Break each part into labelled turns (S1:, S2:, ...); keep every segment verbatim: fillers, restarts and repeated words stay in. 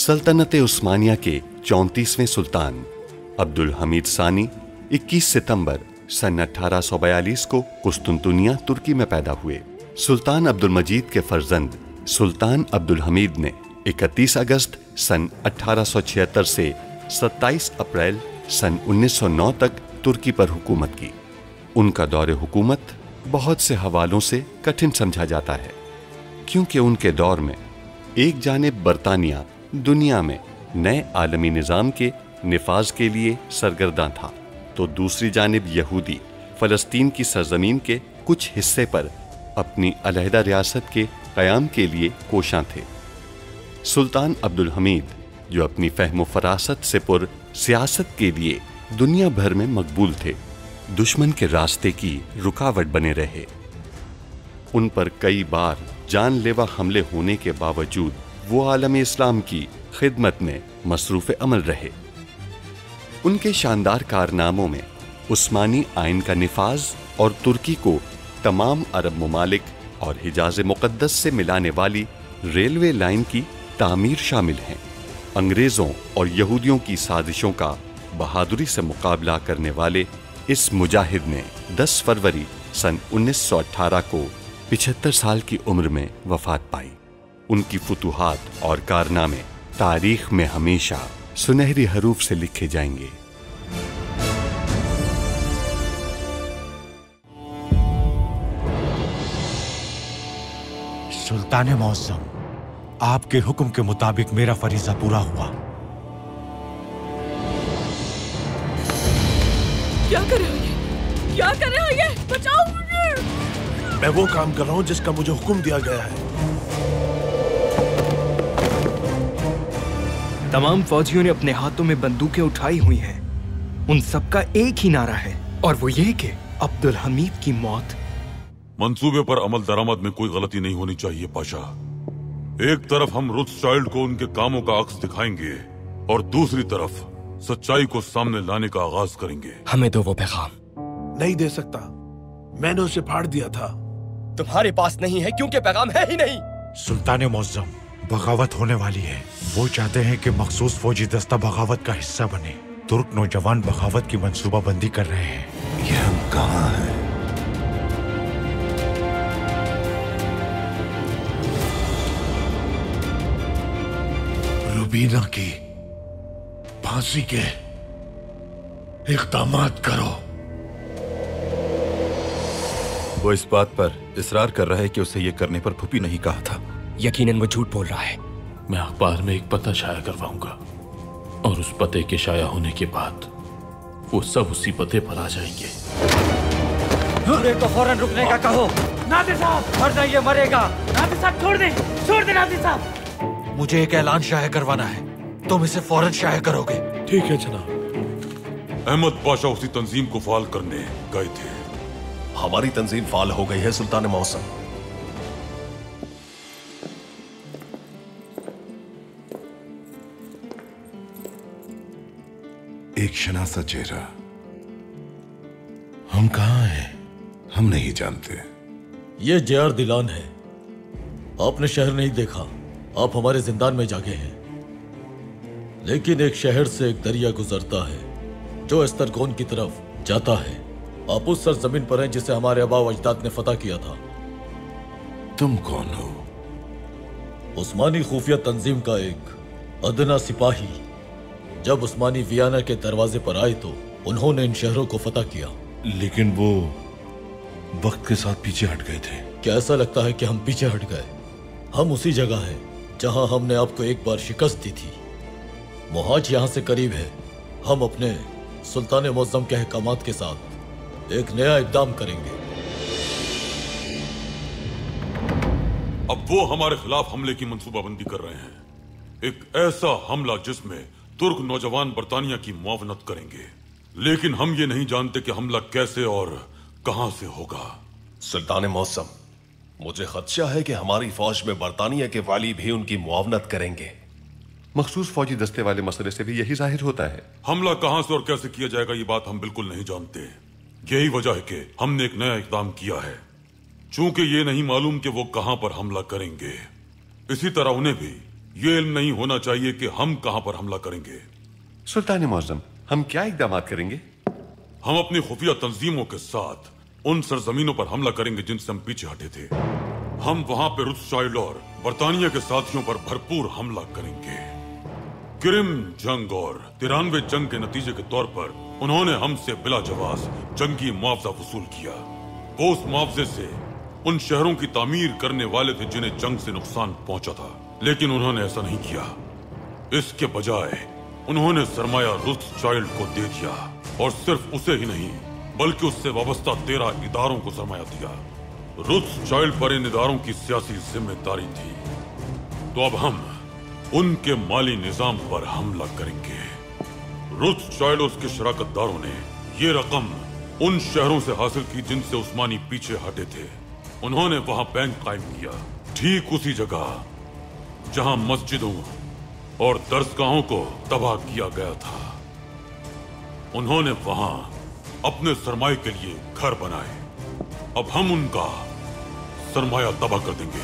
S1: सल्तनत उस्मानिया के चौंतीसवें सुल्तान अब्दुल हमीद सानी इक्कीस सितंबर सन अठारह सौ बयालीस को कुस्तुनतुनिया तुर्की में पैदा हुए। सुल्तान अब्दुल मजीद के फर्जंद सुल्तान अब्दुल हमीद ने इकतीस अगस्त सन अठारह सौ छिहत्तर से सत्ताईस अप्रैल सन उन्नीस सौ नौ तक तुर्की पर हुकूमत की। उनका दौरे हुकूमत बहुत से हवालों से कठिन समझा जाता है, क्योंकि उनके दौर में एक जानिब बरतानिया दुनिया में नए आलमी निज़ाम के निफाज के लिए सरगर्दा था, तो दूसरी जानिब यहूदी फ़लस्तीन की सरजमीन के कुछ हिस्से पर अपनी अलहदा रियासत के क़याम के लिए कोशां थे। सुल्तान अब्दुल हमीद, जो अपनी फ़हम फ़रासत से पुर सियासत के लिए दुनिया भर में मकबूल थे, दुश्मन के रास्ते की रुकावट बने रहे। उन पर कई बार जानलेवा हमले होने के बावजूद वो आलम इस्लाम की खिदमत में मसरूफ़ अमल रहे। उनके शानदार कारनामों में उस्मानी आइन का निफाज और तुर्की को तमाम अरब ममालिक और हिजाज़ मुक़द्दस से मिलाने वाली रेलवे लाइन की तामीर शामिल हैं। अंग्रेज़ों और यहूदियों की साजिशों का बहादुरी से मुकाबला करने वाले इस मुजाहिद ने दस फरवरी सन उन्नीस सौ अठारह को पिछहत्तर साल की उम्र में वफात पाई। उनकी फुतूहात और कारनामे तारीख में हमेशा सुनहरी हरूफ से लिखे जाएंगे।
S2: सुल्तान मौसम, आपके हुक्म के मुताबिक मेरा फरीज़ा पूरा हुआ।
S3: क्या कर रहे हो ये? क्या कर रहे हो ये? बचाओ मुझे!
S4: मैं वो काम कर रहा हूँ जिसका मुझे हुक्म दिया गया है।
S5: तमाम फौजियों ने अपने हाथों में बंदूकें उठाई हुई हैं। उन सबका एक ही नारा है, और वो ये कि अब्दुल हमीद की मौत।
S6: मंसूबे पर अमल दरामद में कोई गलती नहीं होनी चाहिए पाशा। एक तरफ हम रोथस्चाइल्ड को उनके कामों का अक्स दिखाएंगे और दूसरी तरफ सच्चाई को सामने लाने का आगाज करेंगे।
S7: हमें दो वो पैगाम।
S4: नहीं दे सकता, मैंने उसे फाड़ दिया था।
S7: तुम्हारे पास नहीं है क्योंकि पैगाम है ही नहीं।
S2: सुल्तान मौसम, बगावत होने वाली है। वो चाहते हैं कि मखसूस फौजी दस्ता बगावत का हिस्सा बने। तुर्क नौजवान बगावत की मंसूबाबंदी कर रहे हैं।
S4: ये हम कहाँ हैं? रुबीना की फांसी के इक़दामात करो।
S8: वो इस बात पर इसरार कर रहा है कि उसे ये करने पर फूफी नहीं कहा था।
S7: यकीनन वो झूठ बोल रहा है।
S9: मैं अखबार में एक पता शाया करवाऊंगा और उस पते के शाया होने के बाद वो सब उसी पते पर आ जाएंगे।
S10: पूरे को फौरन रुकने का कहो। नादिर साहब, मरना ये मरेगा। नादिर साहब छोड़ दे, छोड़ दे नादिर साहब।
S2: मुझे एक ऐलान शाया करवाना है, तुम इसे फौरन शाया करोगे।
S4: ठीक है जनाब।
S6: अहमद पाशा उसी तंजीम को फाल करने गए थे।
S11: हमारी तंजीम फाल हो गई है सुल्तान मौसम।
S4: एक शनासा चेहरा। हम कहाँ हैं? हम नहीं जानते।
S12: ये जेआर दिलान है। आपने शहर नहीं देखा, आप हमारे जिंदान में जागे हैं। लेकिन एक शहर से एक दरिया गुजरता है जो एस्तरगोन की तरफ जाता है। आप उस सरजमीन पर हैं जिसे हमारे आबा व अजदाद ने फतह किया था।
S4: तुम कौन हो?
S12: उस्मानी खुफिया तंजीम का एक अदना सिपाही। जब उस्मानी वियना के दरवाजे पर आए तो उन्होंने इन शहरों को फतह किया।
S4: लेकिन वो वक्त के साथ पीछे हट गए थे।
S12: क्या ऐसा लगता है कि हम पीछे हट गए? हम उसी जगह हैं जहां हमने आपको एक बार शिकस्त दी थी। मुहाज यहां से करीब है। हम अपने सुल्तान मुअज्जम के अहकामात के साथ एक नया इक़दाम करेंगे।
S6: अब वो हमारे खिलाफ हमले की मंसूबाबंदी कर रहे हैं। एक ऐसा हमला जिसमें तुर्क नौजवान बरतानिया की मुआवनत करेंगे। लेकिन हम ये नहीं जानते कि हमला कैसे और कहां से होगा।
S11: सुल्तान मौसम, मुझे खदशा है कि हमारी फौज में बरतानिया के वाली भी उनकी मुआवनत करेंगे।
S1: मखसूस फौजी दस्ते वाले मसले से भी यही जाहिर होता है।
S6: हमला कहां से और कैसे किया जाएगा ये बात हम बिल्कुल नहीं जानते। यही वजह है कि हमने एक नया इक़दाम किया है। चूंकि ये नहीं मालूम कि वो कहां पर हमला करेंगे, इसी तरह उन्हें भी ये इल्म नहीं होना चाहिए कि हम कहां पर हमला करेंगे।
S1: सुल्तान मुअज्जम, हम क्या इकदाम करेंगे?
S6: हम अपनी खुफिया तंजीमों के साथ उन सरजमीनों पर हमला करेंगे जिनसे हम पीछे हटे थे। हम वहां पे रुथशाइल्ड और बर्तानिया के साथियों पर भरपूर हमला करेंगे। क्रिम जंग और तिरानवे जंग के नतीजे के तौर पर उन्होंने हमसे बिला जवाब जंगी मुआवजा वसूल किया। वो उस मुआवजे से उन शहरों की तामीर करने वाले थे जिन्हें जंग से नुकसान पहुंचा था, लेकिन उन्होंने ऐसा नहीं किया। इसके बजाय उन्होंने सरमाया रुथशाइल्ड को दे दिया, और सिर्फ उसे ही नहीं बल्कि उससे वाबस्ता तेरह इदारों को सरमाया दिया। रुथशाइल्ड पर इन इदारों की सियासी जिम्मेदारी थी, तो अब हम उनके माली निजाम पर हमला करेंगे। रुथशाइल्ड और उसके शराकतदारों ने ये रकम उन शहरों से हासिल की जिनसे उस्मानी पीछे हटे थे। उन्होंने वहां बैंक कायम किया, ठीक उसी जगह जहां मस्जिदों और दरसगाहों को तबाह किया गया था। उन्होंने वहां अपने सरमाए के लिए घर बनाए। अब हम उनका सरमाया तबाह कर देंगे।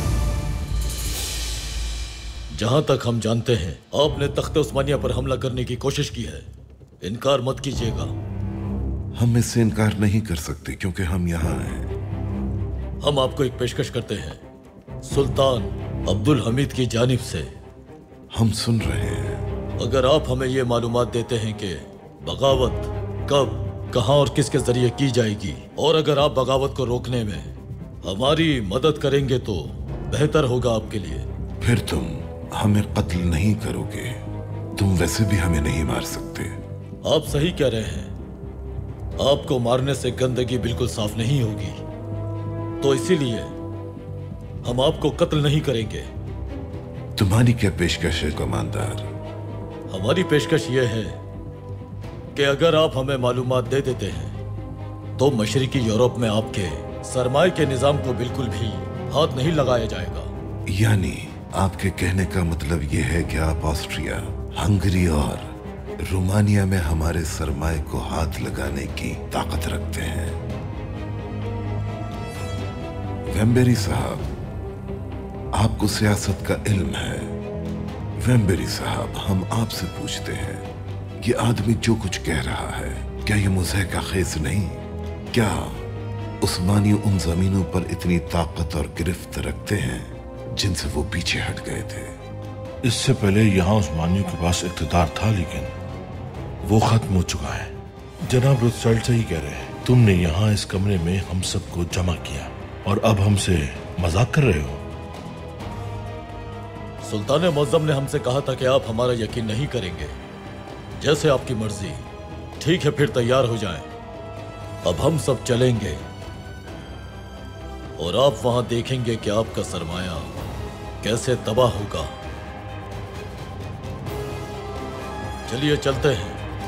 S12: जहां तक हम जानते हैं, आपने तख्ते उस्मानिया पर हमला करने की कोशिश की है। इनकार मत कीजिएगा।
S13: हम इससे इनकार नहीं कर सकते क्योंकि हम यहाँ हैं।
S12: हम आपको एक पेशकश करते हैं सुल्तान अब्दुल हमीद की जानिब से।
S13: हम सुन रहे हैं।
S12: अगर आप हमें ये मालूमात देते हैं कि बगावत कब, कहां और किसके जरिए की जाएगी, और अगर आप बगावत को रोकने में हमारी मदद करेंगे तो बेहतर होगा आपके लिए।
S13: फिर तुम हमें कत्ल नहीं करोगे। तुम वैसे भी हमें नहीं मार सकते।
S12: आप सही कह रहे हैं। आपको मारने से गंदगी बिल्कुल साफ नहीं होगी, तो इसीलिए हम आपको कत्ल नहीं करेंगे।
S13: तुम्हारी क्या पेशकश है कमांडर?
S12: हमारी पेशकश ये है कि अगर आप हमें मालूमात दे देते हैं तो मशरिकी यूरोप में आपके सरमाए के निजाम को बिल्कुल भी हाथ नहीं लगाया जाएगा।
S13: यानी आपके कहने का मतलब यह है कि आप ऑस्ट्रिया, हंगरी और रोमानिया में हमारे सरमाए को हाथ लगाने की ताकत रखते हैं। वेम्बेरी साहब, आपको सियासत का इल्म है। वेम्बेरी साहब, हम आपसे पूछते हैं, ये आदमी जो कुछ कह रहा है, क्या ये मुझे का खेस नहीं? क्या उस्मानी उन जमीनों पर इतनी ताकत और गिरफ्त रखते हैं जिनसे वो पीछे हट गए थे?
S4: इससे पहले यहाँ उस्मानियों के पास इक़्तिदार था, लेकिन वो खत्म हो चुका है। जनाब रुथशाइल्ड सही कह रहे हैं। तुमने यहाँ इस कमरे में हम सबको जमा किया और अब हमसे मजाक कर रहे हो।
S12: सुल्तान मुअज्जम ने हमसे कहा था कि आप हमारा यकीन नहीं करेंगे। जैसे आपकी मर्जी। ठीक है, फिर तैयार हो जाएं। अब हम सब चलेंगे और आप वहां देखेंगे कि आपका सरमाया कैसे तबाह होगा। चलिए चलते हैं।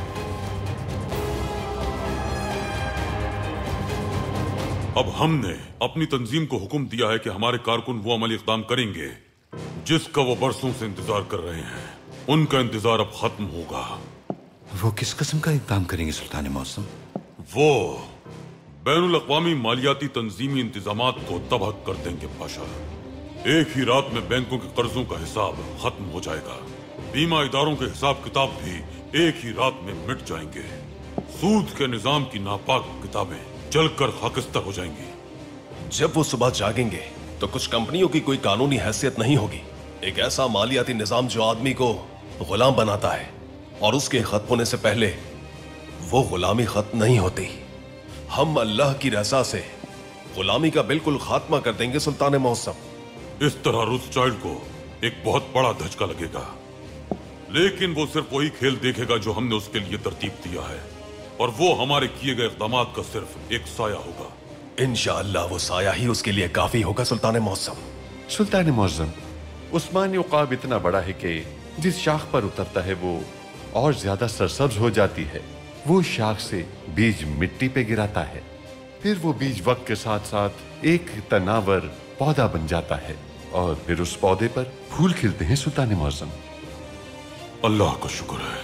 S6: अब हमने अपनी तंजीम को हुक्म दिया है कि हमारे कारकुन वो अमली इक़दाम करेंगे जिसका वो बरसों से इंतजार कर रहे हैं। उनका इंतजार अब खत्म होगा।
S14: वो किस किस्म का इक़दाम करेंगे सुल्तान मौसम?
S6: वो बैनुल अक़वामी मालियाती तंजीमी इंतजामात को तबाह कर देंगे पाशा। एक ही रात में बैंकों के कर्जों का हिसाब खत्म हो जाएगा। बीमा इदारों के हिसाब किताब भी एक ही रात में मिट जाएंगे। सूद के निजाम की नापाक किताबें जलकर खाकिस्तर हो जाएंगी।
S11: जब वो सुबह जागेंगे तो कुछ कंपनियों की कोई कानूनी हैसियत नहीं होगी। एक ऐसा मालियाती निजाम जो आदमी को गुलाम बनाता है और उसके खत्म होने से पहले वो गुलामी खत्म नहीं होती। हम अल्लाह की रज़ा से गुलामी का बिल्कुल खात्मा कर देंगे सुल्तान मौसम।
S6: इस तरह रुथशाइल्ड को एक बहुत बड़ा धचका लगेगा, लेकिन वो सिर्फ वही खेल देखेगा जो हमने उसके लिए तरतीब दिया है, और वो हमारे किए गए इक़दामात का सिर्फ एक साया होगा।
S11: इंशाअल्लाह वो साया ही उसके लिए काफी होगा सुल्तान मौसम।
S1: सुल्तान मौसम, उस्मानी उक़ाब इतना बड़ा है कि जिस शाख पर उतरता है वो और ज्यादा सरसब्ज हो जाती है। वो शाख से बीज मिट्टी पे गिराता है, फिर वो बीज वक्त के साथ साथ एक तनावर पौधा बन जाता है और फिर उस पौधे पर फूल खिलते हैं। सुल्तान मौसम,
S6: अल्लाह का शुक्र है।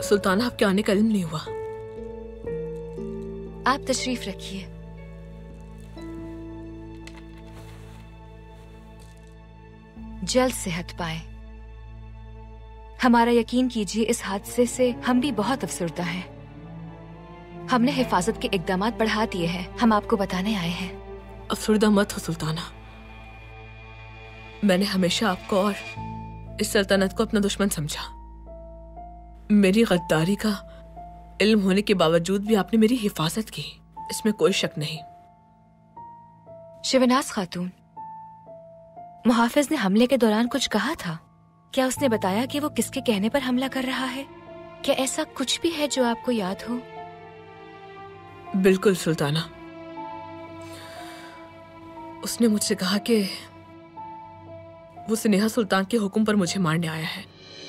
S3: सुल्ताना, आपके आने का इल्म नहीं हुआ।
S15: आप तशरीफ रखिए। जल्द सेहत पाए। हमारा यकीन कीजिए, इस हादसे से हम भी बहुत अफसरदा हैं। हमने हिफाजत के इकदामात बढ़ा दिए हैं। हम आपको बताने आए हैं।
S3: अफसरदा मत हो सुल्ताना। मैंने हमेशा आपको और इस सल्तनत को अपना दुश्मन समझा। मेरी गद्दारी का इल्म होने के बावजूद भी आपने मेरी हिफाजत की, इसमें कोई शक नहीं।
S15: शिवनाज खातून, मुहाफिज ने हमले के दौरान कुछ कहा था? क्या उसने बताया कि वो किसके कहने पर हमला कर रहा है? क्या ऐसा कुछ भी है जो आपको याद हो?
S3: बिल्कुल सुल्ताना। उसने मुझसे कहा कि वो स्नेहा सुल्तान के हुक्म पर मुझे मारने आया है।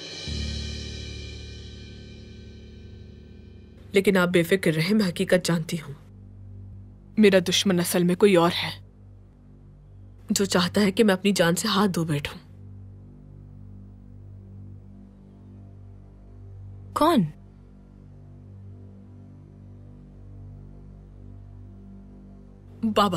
S3: लेकिन आप बेफिक्र रहे, मैं हकीकत जानती हूं। मेरा दुश्मन असल में कोई और है, जो चाहता है कि मैं अपनी जान से हाथ धो बैठूं।
S15: कौन?
S3: बाबा।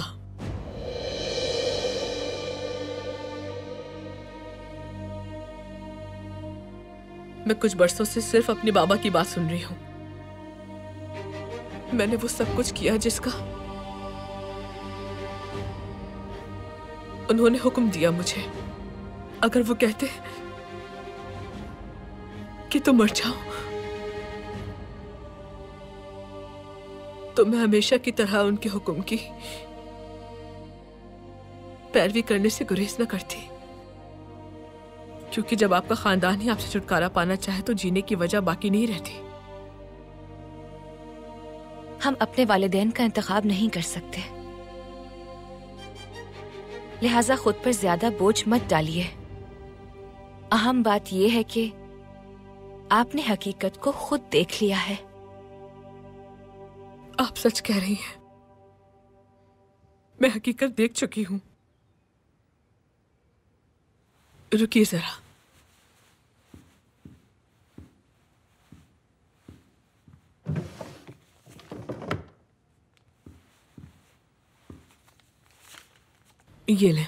S3: मैं कुछ बरसों से सिर्फ अपने बाबा की बात सुन रही हूं। मैंने वो सब कुछ किया जिसका उन्होंने हुक्म दिया मुझे। अगर वो कहते कि तुम मर जाओ, तो मैं हमेशा की तरह उनके हुक्म की पैरवी करने से गुरेज न करती। क्योंकि जब आपका खानदान ही आपसे छुटकारा पाना चाहे तो जीने की वजह बाकी नहीं रहती।
S15: हम अपने वालिदैन का इंतखाब नहीं कर सकते, लिहाजा खुद पर ज्यादा बोझ मत डालिए। अहम बात यह है कि आपने हकीकत को खुद देख लिया है।
S3: आप सच कह रही हैं। मैं हकीकत देख चुकी हूं। रुकिए जरा। ये ले।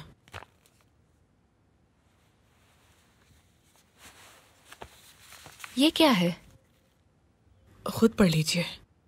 S15: ये क्या है?
S3: खुद पढ़ लीजिए।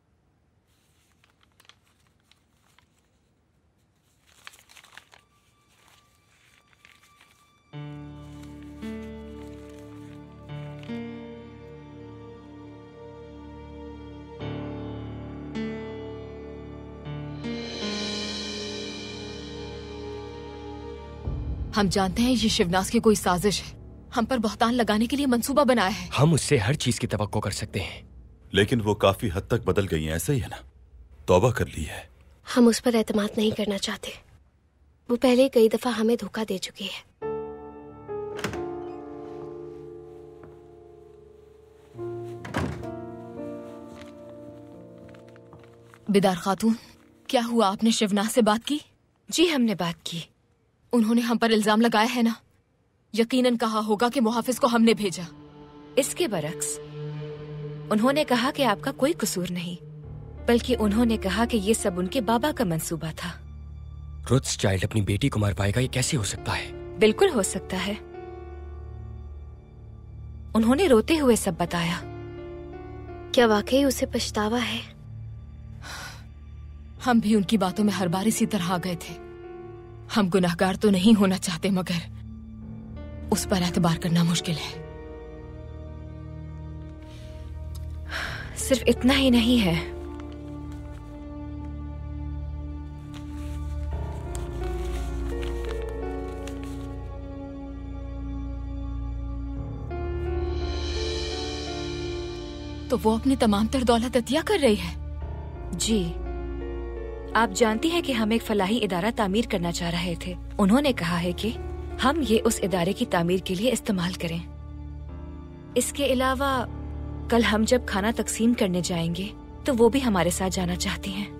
S15: हम जानते हैं ये शिवनाज की कोई साजिश है। हम पर बहतान लगाने के लिए मंसूबा बनाया है।
S7: हम उससे हर चीज की तवक्को कर सकते हैं।
S8: लेकिन वो काफी हद तक बदल गई हैं, ऐसा ही है ना? तौबा कर ली है।
S16: हम उस पर एतमाद नहीं करना चाहते। वो पहले कई दफा हमें धोखा दे चुकी है।
S15: बिदार खातून, क्या हुआ? आपने शिवनाज से बात की? जी हमने बात की। उन्होंने हम पर इल्जाम लगाया है ना? यकीनन कहा होगा कि मुहाफिज को हमने भेजा। इसके बरक्स उन्होंने कहा कि आपका कोई कसूर नहीं, बल्कि उन्होंने कहा कि ये सब उनके बाबा का मंसूबा था।
S7: रोथस्चाइल्ड अपनी बेटी को मार पाएगा, ये कैसे हो सकता है?
S15: बिल्कुल हो सकता है। उन्होंने रोते हुए सब बताया।
S16: क्या वाकई उसे पछतावा है?
S15: हम भी उनकी बातोभी हर बार इसी तरह आ गए थे। हम गुनाहगार तो नहीं होना चाहते, मगर उस पर एतबार करना मुश्किल है। सिर्फ इतना ही नहीं है, तो वो अपनी तमाम तर दौलत अतिया कर रही है। जी, आप जानती हैं कि हम एक फलाही इदारा तामीर करना चाह रहे थे। उन्होंने कहा है कि हम ये उस इदारे की तामीर के लिए इस्तेमाल करें। इसके अलावा कल हम जब खाना तकसीम करने जाएंगे तो वो भी हमारे साथ जाना चाहती हैं।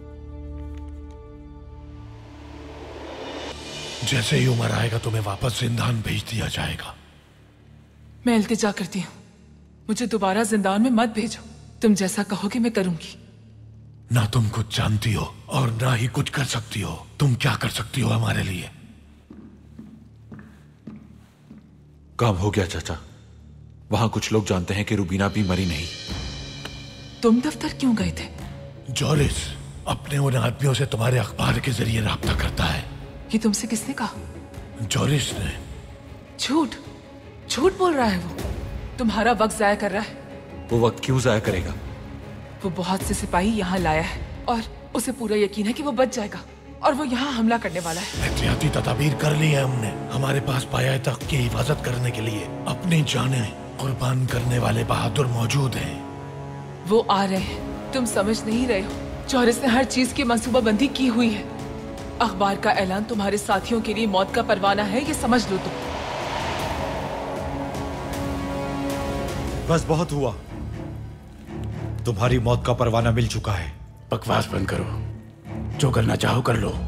S2: जैसे ही उमर आएगा तुम्हें वापस जिंदान भेज दिया जाएगा।
S3: मैं इल्तिजा करती हूँ, मुझे दोबारा जिंदान में मत भेजो। तुम जैसा कहोगे मैं करूंगी।
S2: ना तुम कुछ जानती हो और ना ही कुछ कर सकती हो। तुम क्या कर सकती हो हमारे लिए?
S14: काम हो गया चाचा। वहां कुछ लोग जानते हैं कि रुबीना भी मरी नहीं।
S3: तुम दफ्तर क्यों गए थे?
S2: जॉरिस अपने उन आदमियों से तुम्हारे अखबार के जरिए राब्ता करता है।
S3: ये तुमसे किसने कहा?
S2: जॉरिस ने।
S3: झूठ झूठ बोल रहा है वो। तुम्हारा वक्त जाया कर रहा है।
S14: वो वक्त क्यों जाया करेगा?
S3: वो बहुत से सिपाही यहाँ लाया है और उसे पूरा यकीन है कि वो बच जाएगा और वो यहाँ हमला करने वाला है।
S2: एहतियाती तदाबीर कर ली है हमने। हमारे पास पाया तख्त की हिफाजत करने के लिए अपनी जानें कुर्बान करने वाले बहादुर मौजूद हैं।
S3: वो आ रहे हैं, तुम समझ नहीं रहे हो। जॉरिस ने हर चीज की मंसूबाबंदी की हुई है। अखबार का ऐलान तुम्हारे साथियों के लिए मौत का परवाना है, ये समझ लो तुम।
S2: बस बहुत हुआ। तुम्हारी मौत का परवाना मिल चुका है।
S17: बकवास बंद करो। जो करना चाहो कर लो।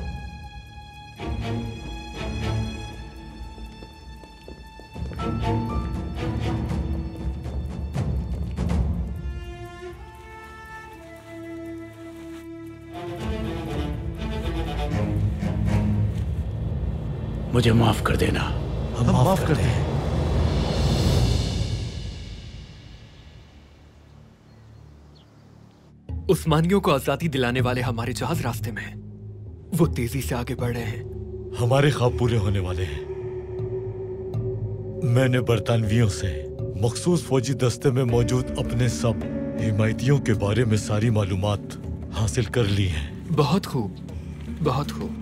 S17: मुझे माफ कर देना।
S2: हम माफ करते हैं।
S5: उस्मानियों को आजादी दिलाने वाले हमारे जहाज रास्ते में हैं। वो तेजी से आगे बढ़ रहे हैं।
S12: हमारे ख्वाब पूरे होने वाले हैं। मैंने बरतानवियों से मखसूस फौजी दस्ते में मौजूद अपने सब हिमायतियों के बारे में सारी मालूमात हासिल कर ली हैं।
S5: बहुत खूब, बहुत खूब।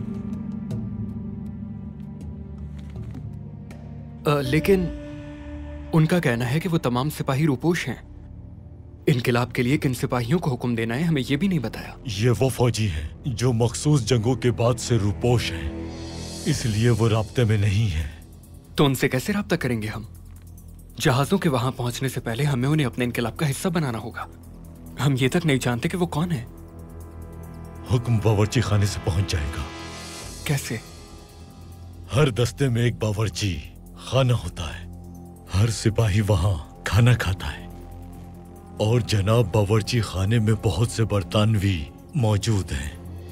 S5: आ, लेकिन उनका कहना है कि वो तमाम सिपाही रूपोश हैं। इनकिलाब के लिए किन सिपाहियों को हुक्म देना है हमें ये भी नहीं बताया।
S12: ये वो फौजी हैं जो मखसूस जंगों के बाद से रूपोश हैं, इसलिए वो राब्ते में नहीं है।
S5: तो उनसे कैसे राब्ता करेंगे हम? जहाजों के वहां पहुंचने से पहले हमें उन्हें अपने इनकिलाब का हिस्सा बनाना होगा। हम ये तक नहीं जानते कि वो कौन है।
S12: हुक्म बावर्ची खाने से पहुंच जाएगा।
S5: कैसे?
S12: हर दस्ते में एक बावर्ची खाना होता है। हर सिपाही वहां खाना खाता है और जनाब बावर्ची खाने में बहुत से बरतानवी मौजूद हैं।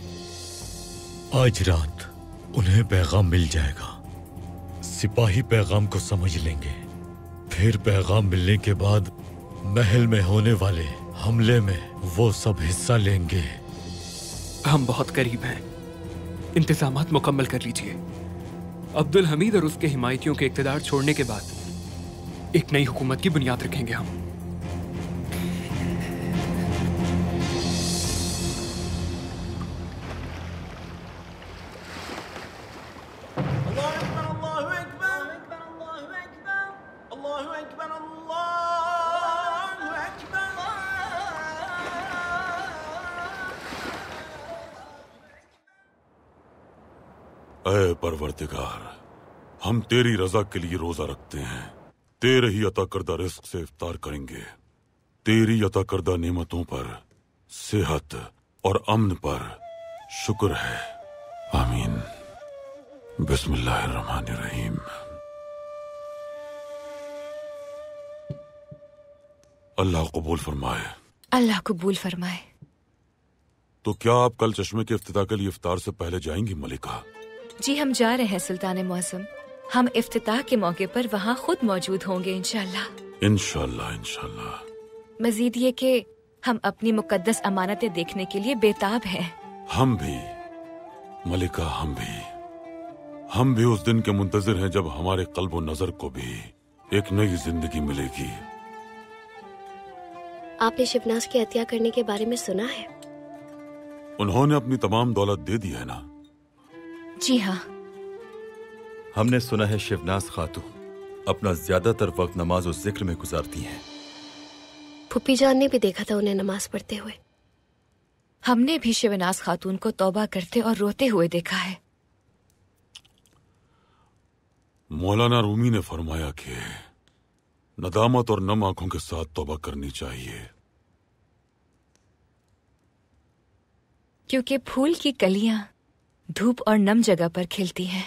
S12: आज रात उन्हें पैगाम मिल जाएगा। सिपाही पैगाम को समझ लेंगे। फिर पैगाम मिलने के बाद महल में होने वाले हमले में वो सब हिस्सा लेंगे।
S5: हम बहुत करीब हैं। इंतजामात मुकम्मल कर लीजिए। अब्दुल हमीद और उसके हिमायतियों के इक़्तिदार छोड़ने के बाद एक नई हुकूमत की बुनियाद रखेंगे हम।
S6: ऐ परवरदिगार, हम तेरी रजा के लिए रोजा रखते हैं। तेरे ही अता करदा रिस्क से इफ्तार करेंगे। तेरी अता करदा नेमतों पर, सेहत और अमन पर शुक्र है। आमीन। बिस्मिल्लाहिर्रहमानिर्रहीम। अल्लाह कबूल फरमाए।
S15: अल्लाह कबूल फरमाए।
S6: तो क्या आप कल चश्मे के इफ्तिताह के लिए इफ्तार से पहले जाएंगी मलिका?
S15: जी हम जा रहे हैं सुल्तान मौसम। हम इफ्तिताह के मौके पर वहाँ खुद मौजूद होंगे इंशाल्लाह।
S6: इंशाल्लाह इंशाल्लाह।
S15: मजीद ये कि हम अपनी मुकद्दस अमानतें देखने के लिए बेताब हैं।
S6: हम भी मलिका, हम भी हम भी उस दिन के मुंतजिर हैं जब हमारे कल्ब और नजर को भी एक नई जिंदगी मिलेगी।
S16: आपने शिवनाज की हत्या करने के बारे में सुना है?
S6: उन्होंने अपनी तमाम दौलत दे दी है ना?
S15: जी हाँ।
S8: हमने सुना है शिवनाज खातून अपना ज्यादातर वक्त नमाज और जिक्र में गुजारती हैं।
S16: फुप्पी जान ने भी देखा था उन्हें नमाज पढ़ते हुए।
S15: हमने भी शिवनाज खातून को तौबा करते और रोते हुए देखा है।
S6: मौलाना रूमी ने फरमाया कि नदामत और नम आंखों के साथ तौबा करनी चाहिए,
S15: क्योंकि फूल की कलियां धूप और नम जगह पर खिलती हैं।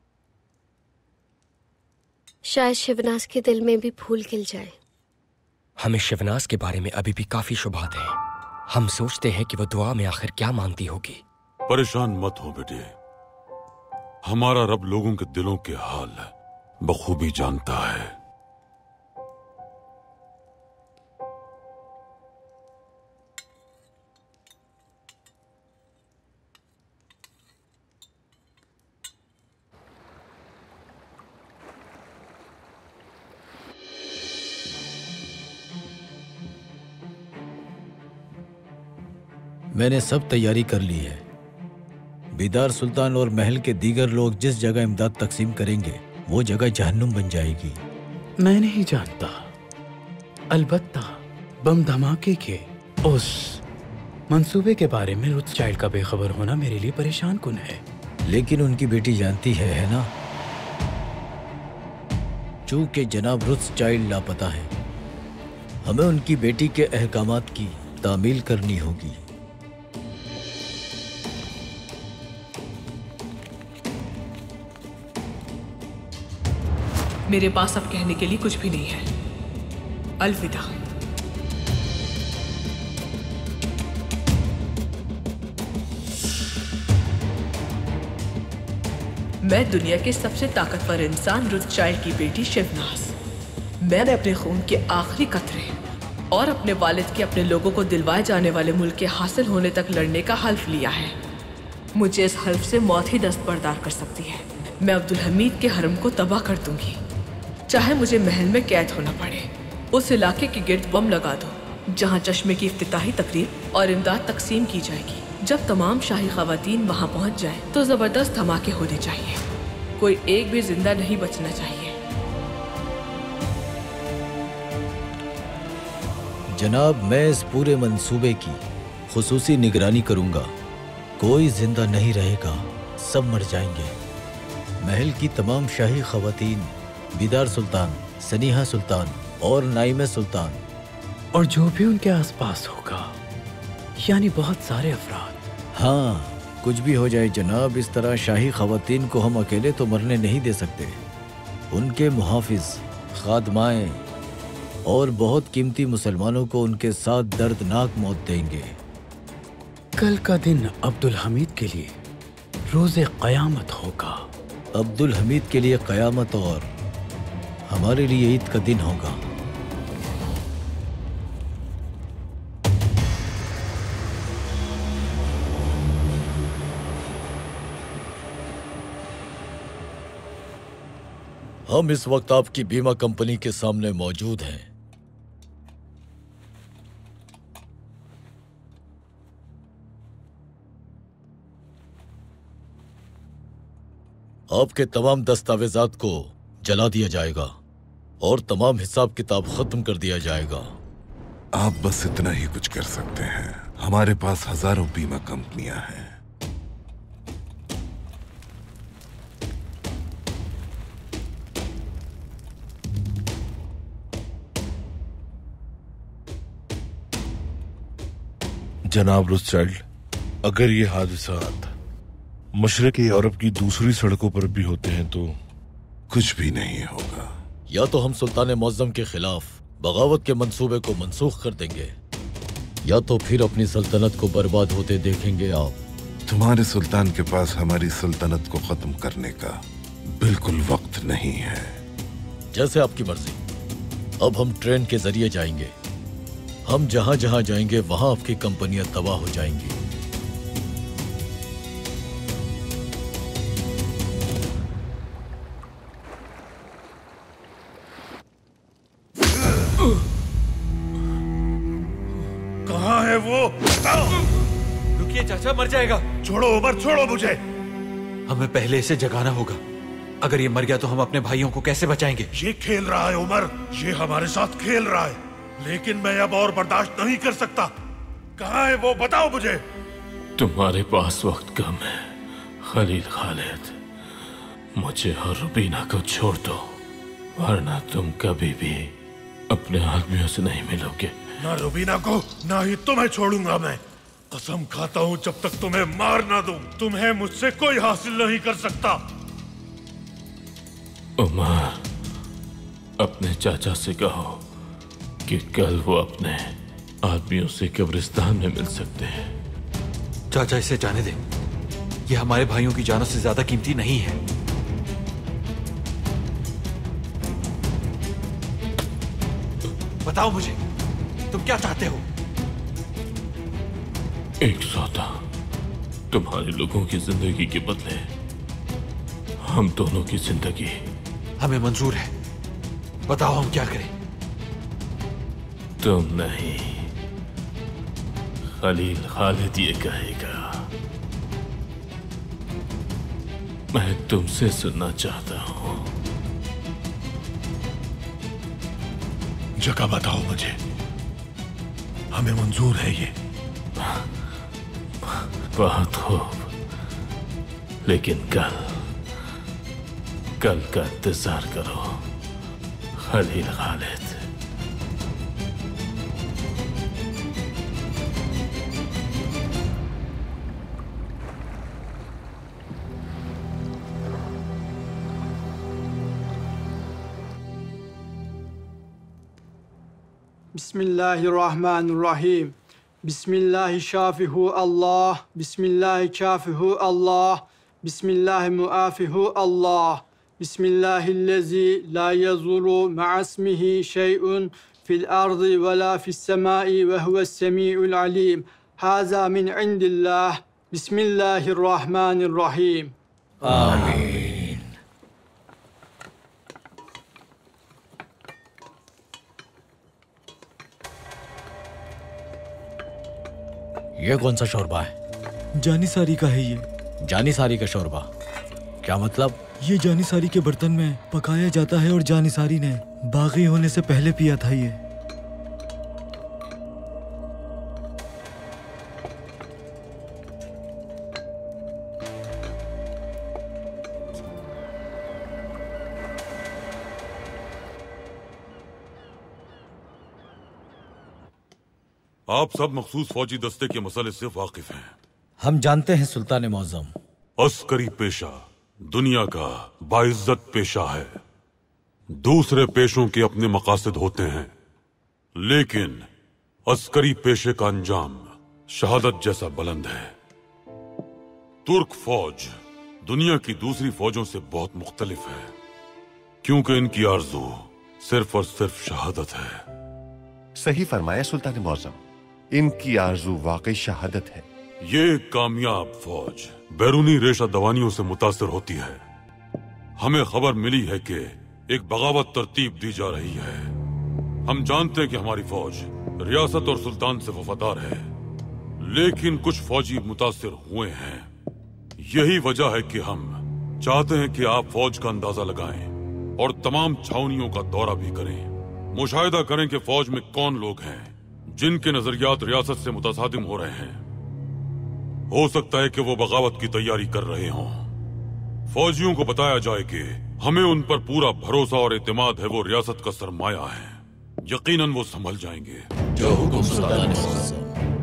S16: शायद शिवनाज के दिल में भी फूल खिल जाए।
S7: हमें शिवनास के बारे में अभी भी काफी शुबहात हैं। हम सोचते हैं कि वो दुआ में आखिर क्या मांगती होगी।
S6: परेशान मत हो बेटे, हमारा रब लोगों के दिलों के हाल बखूबी जानता है।
S12: मैंने सब तैयारी कर ली है। बीदार सुल्तान और महल के दीगर लोग जिस जगह इमदाद तकसीम करेंगे वो जगह जहन्नुम बन जाएगी।
S17: मैं नहीं जानता, अलबत्ता बम धमाके के उस मंसूबे के बारे में रोथस्चाइल्ड का बेखबर होना मेरे लिए परेशान कुन है।
S12: लेकिन उनकी बेटी जानती है, है ना? चूंकि जनाब रोथस्चाइल्ड लापता है, हमें उनकी बेटी के अहकामात की तामील करनी होगी।
S3: मेरे पास अब कहने के लिए कुछ भी नहीं है। अलविदा। मैं दुनिया के सबसे ताकतवर इंसान रोथस्चाइल्ड की बेटी शिवनास। मैंने अपने खून के आखिरी कतरे और अपने वालिद के अपने लोगों को दिलवाए जाने वाले मुल्क के हासिल होने तक लड़ने का हल्फ लिया है। मुझे इस हल्फ से मौत ही दस्तबरदार कर सकती है। मैं अब्दुल हमीद के हरम को तबाह कर दूंगी, चाहे मुझे महल में कैद होना पड़े। उस इलाके के गिर्द बम लगा दो जहां चश्मे की इफ्तिताही तकरीब और इमदाद तकसीम की जाएगी। जब तमाम शाही खवातीन वहां पहुंच जाए तो जबरदस्त धमाके होने चाहिए। कोई एक भी जिंदा नहीं बचना चाहिए।
S12: जनाब, मैं इस पूरे मंसूबे की खुसूसी निगरानी करूंगा। कोई जिंदा नहीं रहेगा, सब मर जाएंगे। महल की तमाम शाही खवातीन, बीदार सुल्तान, सनीहा सुल्तान और नाइमे सुल्तान
S17: और जो भी उनके आसपास होगा, यानी बहुत सारे अफराद।
S12: हाँ, कुछ भी हो जाए जनाब, इस तरह शाही खवातीन को हम अकेले तो मरने नहीं दे सकते। उनके मुहाफिज, खादमाएं और बहुत कीमती मुसलमानों को उनके साथ दर्दनाक मौत देंगे।
S17: कल का दिन अब्दुल हमीद के लिए रोज़े क़यामत होगा।
S12: अब्दुल हमीद के लिए क़यामत और हमारे लिए ईद का दिन होगा। हम इस वक्त आपकी बीमा कंपनी के सामने मौजूद हैं। आपके तमाम दस्तावेजात को जला दिया जाएगा और तमाम हिसाब किताब खत्म कर दिया जाएगा।
S13: आप बस इतना ही कुछ कर सकते हैं। हमारे पास हजारों बीमा कंपनियां हैं।
S4: जनाब रोथस्चाइल्ड, अगर ये हादसात मशरक़ यूरोप की दूसरी सड़कों पर भी होते हैं तो
S13: कुछ भी नहीं होगा।
S12: या तो हम सुल्तान मुअज़्ज़म के खिलाफ बगावत के मंसूबे को मंसूख कर देंगे, या तो फिर अपनी सल्तनत को बर्बाद होते देखेंगे आप।
S13: तुम्हारे सुल्तान के पास हमारी सल्तनत को खत्म करने का बिल्कुल वक्त नहीं है।
S12: जैसे आपकी मर्जी। अब हम ट्रेन के जरिए जाएंगे। हम जहां जहां जाएंगे वहां आपकी कंपनियां तबाह हो जाएंगी।
S2: कहाँ है वो?
S14: रुकिए चाचा, मर जाएगा।
S2: छोड़ो उमर, छोड़ो मुझे।
S14: हमें पहले इसे जगाना होगा। अगर ये मर गया तो हम अपने भाइयों को कैसे बचाएंगे?
S2: ये खेल रहा है उमर, ये हमारे साथ खेल रहा है, लेकिन मैं अब और बर्दाश्त नहीं कर सकता। कहाँ है वो, बताओ मुझे।
S9: तुम्हारे पास वक्त कम है खलील खालिद। मुझे और रुबीना को छोड़ दो, वरना तुम कभी भी अपने आदमियों से नहीं मिलोगे।
S2: ना रुबीना को, ना ही तुम्हें छोड़ूंगा मैं। कसम खाता हूँ जब तक तुम्हें मार ना दूं, तुम्हें मुझसे कोई हासिल नहीं कर सकता।
S9: उमर, अपने चाचा से कहो कि कल वो अपने आदमियों से कब्रिस्तान में मिल सकते हैं।
S14: चाचा इसे जाने दे, ये हमारे भाइयों की जानों से ज्यादा कीमती नहीं है। बताओ मुझे, तुम क्या चाहते हो?
S9: एक सौदा तुम्हारे लोगों की जिंदगी के बदले हम दोनों की जिंदगी।
S14: हमें मंजूर है, बताओ हम क्या करें?
S9: तुम नहीं, खलील खालिद ये कहेगा। मैं तुमसे सुनना चाहता हूं।
S13: जगह बताओ मुझे, हमें मंजूर है ये।
S9: बहुत खूब, लेकिन कल कल का इंतजार करो खलील खालिद।
S18: बिस्मिल्लाहिर्रहमानिर्रहीम। बिस्मिल्लाहि शाफिहु अल्लाह, बिस्मिल्लाहि काफिहु अल्लाह, बिस्मिल्लाहि मुआफिहु अल्लाह, बिस्मिल्लाहिल्लज़ी ला यज़ुरु मअस्मिहि शैउन फिल अर्ज़ि वला फिस समाई व हुवस समीउल अलीम। हाज़ा मिन इंदिल्लाह। बिस्मिल्लाहिर्रहमानिर्रहीम।
S12: आमीन। ये कौन सा शोरबा है?
S19: जानिसारी का है ये।
S12: जानिसारी का शोरबा? क्या मतलब?
S19: ये जानिसारी के बर्तन में पकाया जाता है और जानिसारी ने बागी होने से पहले पिया था ये।
S6: आप सब मखसूस फौजी दस्ते के मसले से वाकिफ हैं।
S12: हम जानते हैं सुल्तान मौज़म।
S6: अस्करी पेशा दुनिया का बाइज्जत पेशा है। दूसरे पेशों के अपने मकासद होते हैं, लेकिन अस्करी पेशे का अंजाम शहादत जैसा बुलंद है। तुर्क फौज दुनिया की दूसरी फौजों से बहुत मुख्तलिफ है, क्योंकि इनकी आरज़ू सिर्फ और सिर्फ शहादत है।
S1: सही फरमाया सुल्तान मौज़म, इनकी आरज़ू वाकई शहादत है।
S6: ये कामयाब फौज बैरूनी रेशा दवानियों से मुतासिर होती है। हमें खबर मिली है कि एक बगावत तरतीब दी जा रही है। हम जानते हैं कि हमारी फौज रियासत और सुल्तान से वफादार है, लेकिन कुछ फौजी मुतासिर हुए हैं। यही वजह है कि हम चाहते हैं कि आप फौज का अंदाजा लगाएं और तमाम छावनियों का दौरा भी करें। मुशाहिदा करें कि फौज में कौन लोग हैं जिनके नजरियात रियासत से मुतसादिम हो रहे हैं। हो सकता है कि वो बगावत की तैयारी कर रहे हों। फौजियों को बताया जाए कि हमें उन पर पूरा भरोसा और एतमाद है। वो रियासत का सरमाया है, यकीनन वो संभल जाएंगे।
S12: जो हुक्म सुल्तान मौज़म।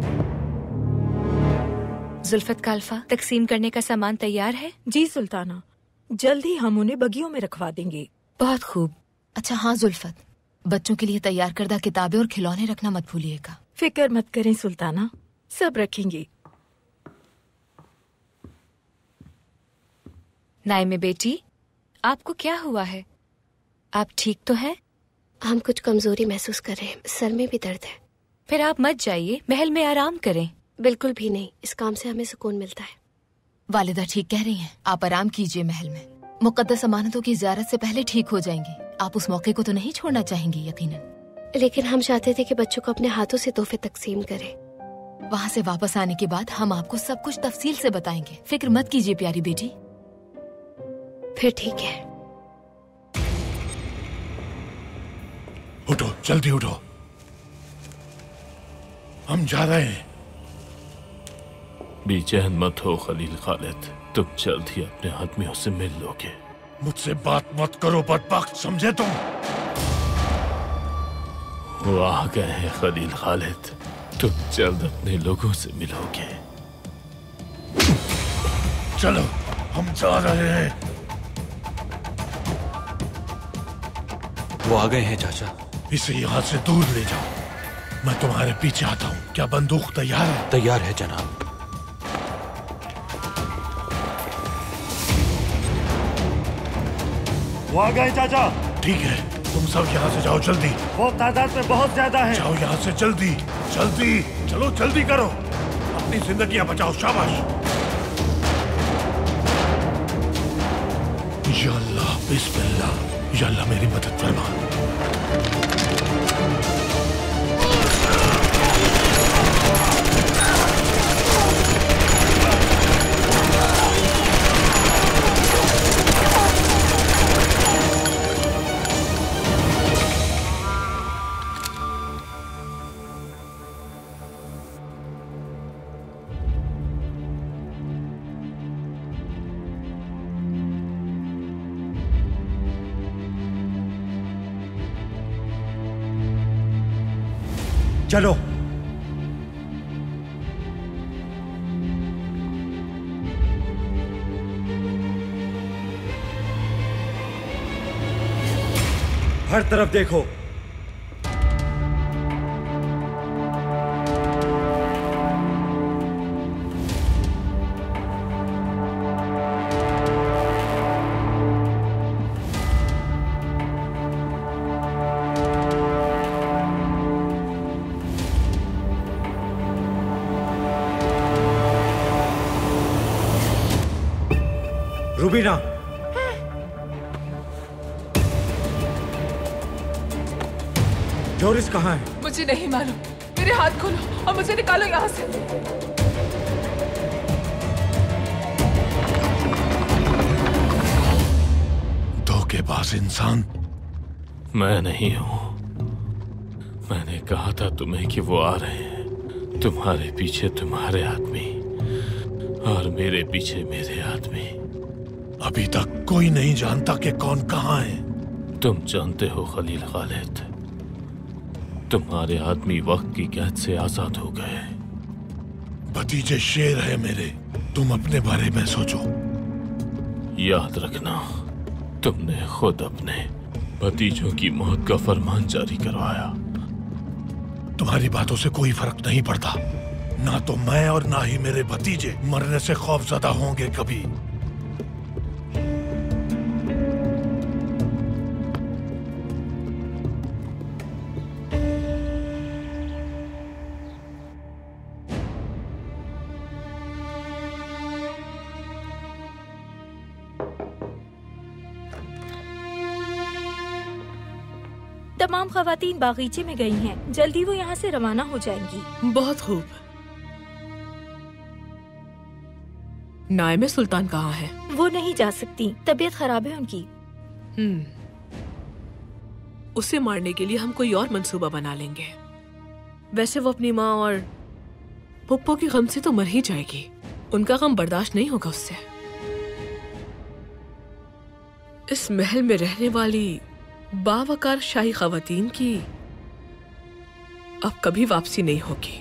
S15: जुल्फत काल्फा, तकसीम करने का सामान तैयार है?
S20: जी सुल्ताना, जल्द ही हम उन्हें बगियों में रखवा देंगे।
S15: बहुत खूब।
S21: अच्छा हाँ जुल्फत, बच्चों के लिए तैयार करदा किताबें और खिलौने रखना मत भूलिएगा।
S20: फिक्र मत करें सुल्ताना, सब रखेंगे।
S15: नाइमे बेटी, आपको क्या हुआ है? आप ठीक तो हैं?
S16: हम कुछ कमजोरी महसूस कर रहे हैं, सर में भी दर्द है।
S15: फिर आप मत जाइए, महल में आराम करें।
S16: बिल्कुल भी नहीं, इस काम से हमें सुकून मिलता है।
S21: वालिदा ठीक कह रही हैं, आप आराम कीजिए महल में। मुकद्दस अमानतों की ज़ियारत से पहले ठीक हो जाएंगे। आप उस मौके को तो नहीं छोड़ना चाहेंगी यकीनन।
S16: लेकिन हम चाहते थे कि बच्चों को अपने हाथों से तोहफे तकसीम करें।
S21: वहाँ से वापस आने के बाद हम आपको सब कुछ तफसील से बताएंगे, फिक्र मत कीजिए प्यारी बेटी।
S16: फिर ठीक है।
S13: उठो, जल्दी उठो, हम जा रहे हैं।
S9: बेचैन मत हो खलील खालिद, तुम जल्द ही अपने आदमियों से मिल लोगे।
S13: मुझसे बात मत करो बदबख्त, समझे तुम?
S9: वो आ गए हैं खलील खालिद, तुम जल्द अपने लोगों से मिलोगे।
S13: चलो, हम जा रहे हैं।
S14: वो आ गए हैं चाचा,
S4: इसे यहाँ से दूर ले जाओ। मैं तुम्हारे पीछे आता हूँ। क्या बंदूक तैयार है?
S14: तैयार है जनाब।
S2: वो आ गए चाचा।
S4: ठीक है, तुम सब यहाँ से जाओ जल्दी।
S2: वो तादाद में बहुत ज्यादा है।
S4: जाओ यहाँ से जल्दी जल्दी, चलो जल्दी करो, अपनी जिंदगियां बचाओ। शाबाश। या अल्लाह, बिस्मिल्लाह। या अल्लाह मेरी मदद फरमा।
S2: चलो। हर तरफ देखो। रुबीना, जोरिस कहाँ है?
S3: मुझे नहीं मालूम। मेरे हाथ खोलो और मुझे निकालो यहाँ से।
S4: धोखेबाज इंसान।
S9: मैं नहीं हूँ। मैंने कहा था तुम्हें कि वो आ रहे हैं। तुम्हारे पीछे तुम्हारे आदमी और मेरे पीछे मेरे आदमी।
S4: अभी तक कोई नहीं जानता कि कौन कहाँ है।
S9: तुम जानते हो खलील खालिद, तुम्हारे आदमी वक्त की कैद से आजाद हो गए।
S4: भतीजे शेर है मेरे, तुम अपने बारे में सोचो।
S9: याद रखना, तुमने खुद अपने भतीजों की मौत का फरमान जारी करवाया।
S4: तुम्हारी बातों से कोई फर्क नहीं पड़ता। ना तो मैं और ना ही मेरे भतीजे मरने से खौफजदा होंगे कभी।
S20: तमाम खवातीन बागीचे में गई हैं। जल्दी वो यहाँ से रवाना हो जाएंगी।
S3: बहुत खूब। नायमे सुल्तान कहाँ है?
S20: वो नहीं जा सकती, तबीयत खराब है उनकी।
S3: हम्म, उसे मारने के लिए हम कोई और मंसूबा बना लेंगे। वैसे वो अपनी माँ और पुप्पो के गम से तो मर ही जाएगी। उनका गम बर्दाश्त नहीं होगा उससे। इस महल में रहने वाली बावकार शाही खवातीन की अब कभी वापसी नहीं होगी।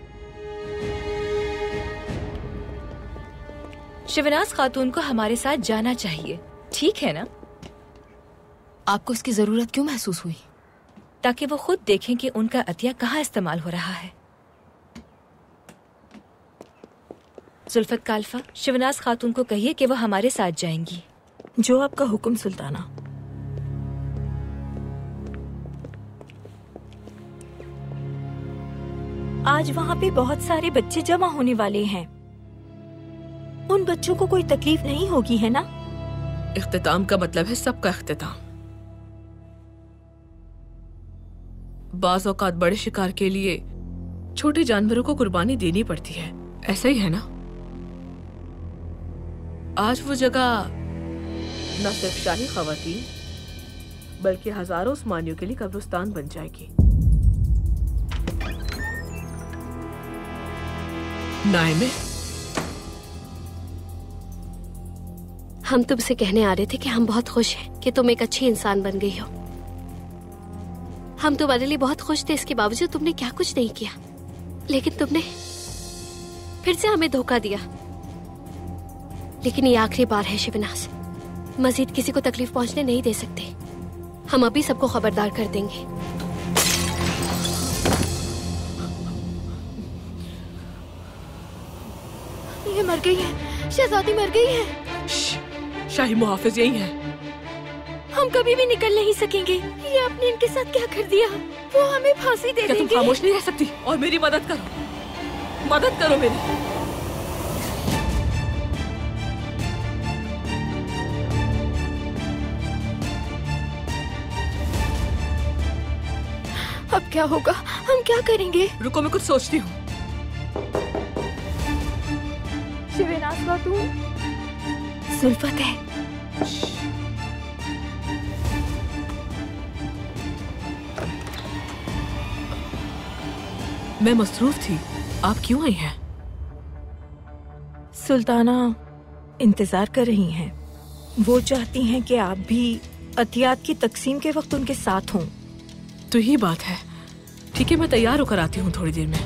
S15: शिवनाज खातून को हमारे साथ जाना चाहिए, ठीक है ना?
S21: आपको इसकी जरूरत क्यों महसूस हुई?
S15: ताकि वो खुद देखें कि उनका अतिया कहाँ इस्तेमाल हो रहा है। जुल्फत काल्फा, शिवनाज खातून को कहिए कि वो हमारे साथ जाएंगी।
S20: जो आपका हुक्म सुल्ताना। आज वहाँ पे बहुत सारे बच्चे जमा होने वाले हैं। उन बच्चों को कोई तकलीफ नहीं होगी, है ना?
S3: इख्तिताम का मतलब है सबका इख्तिताम। बाज़ औक़ात बड़े शिकार के लिए छोटे जानवरों को कुर्बानी देनी पड़ती है, ऐसा ही है ना? आज वो जगह न सिर्फ शाही ख़वातीन बल्कि हजारों उस्मानियों के लिए कब्रिस्तान बन जाएगी। नायमे,
S16: हम तुमसे कहने आ रहे थे कि हम बहुत खुश हैं कि तुम एक अच्छी इंसान बन गई हो। हम तुम्हारे लिए बहुत खुश थे, इसके बावजूद तुमने क्या कुछ नहीं किया। लेकिन तुमने फिर से हमें धोखा दिया। लेकिन ये आखिरी बार है शिवनाज, मजीद किसी को तकलीफ पहुंचने नहीं दे सकते। हम अभी सबको खबरदार कर देंगे। ये मर गई है, शहजादी मर गई है।
S3: शाही मुहाफिज यही है।
S20: हम कभी भी निकल नहीं सकेंगे। ये आपने इनके साथ क्या कर दिया? वो हमें फांसी दे
S3: क्या
S20: देंगे।
S3: तुम खामोश नहीं रह सकती और मेरी मदद करो, मदद करो मेरी।
S20: अब क्या होगा? हम क्या करेंगे?
S3: रुको, मैं कुछ सोचती हूँ।
S20: शिवनास खातून, सुल्फत है।
S3: मैं मसरूफ थी, आप क्यों आई हैं?
S20: सुल्ताना इंतजार कर रही हैं। वो चाहती हैं कि आप भी अतियात की तकसीम के वक्त उनके साथ हों।
S3: तो यही बात है। ठीक है, मैं तैयार होकर आती हूँ थोड़ी देर में।